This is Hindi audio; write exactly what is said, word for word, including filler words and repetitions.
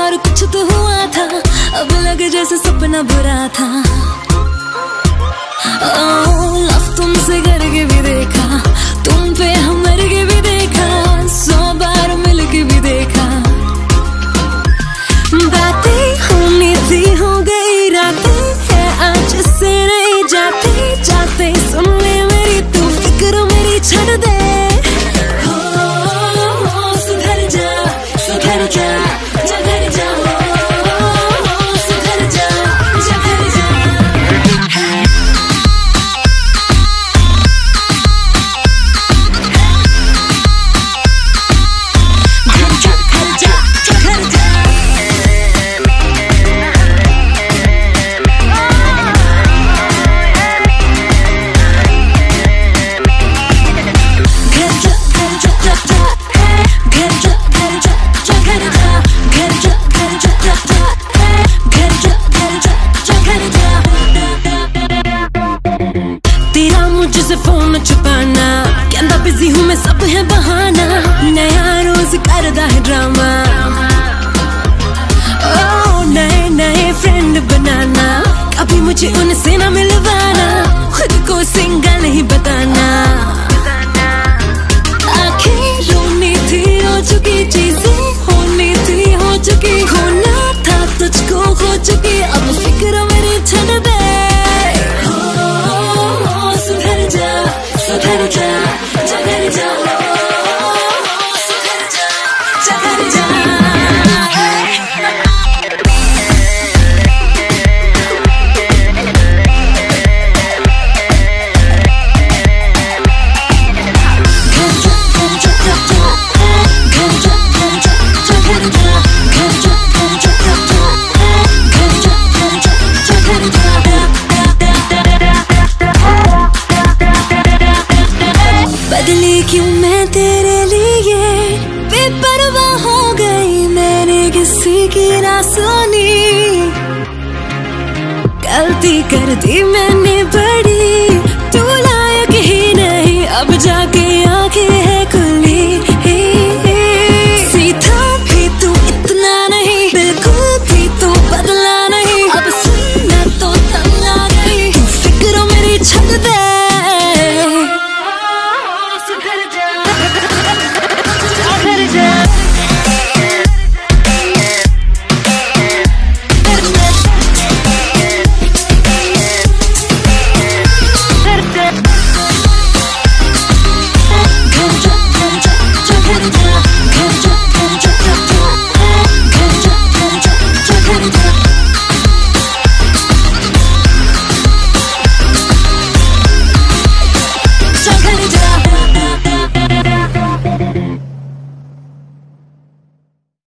और कुछ तो हुआ था, अब लगे जैसे सपना बुरा था। लव तुमसे करके भी देखा, तुम पे हम मर के भी देखा, सौ बार मिल के भी देखा। बातें होनी थी हो गई रातें, है आज से नहीं जाते जाते। सुन ले मेरी तू फिक्र मेरी छड़ दे। हो, हो, सुधर जा सुधर जा सुधर जा, हो, सुधर जा सुधर जा। मुझसे फोन छुपाना, कहता बिजी हूँ मैं, सब है बहाना। नया रोज करदा है ड्रामा, ओ नए नए फ्रेंड बनाना। कभी मुझे उनसे ना मिलवाना, खुद को सिंगल नहीं बताना। आंखें रोनी थी हो चुकी, चीजें होनी थी हो चुकी। खोना था तुझको हो चुकी, अब फिक्र मेरी छड़ दे। सुधर जा सुधर जा सुधर जा, सुधर जा सुधर जा। बदली क्यों मैं तेरे लिए, बेपरवाह हो गई मैंने किसी की ना सुनी। गलती कर दी मैंने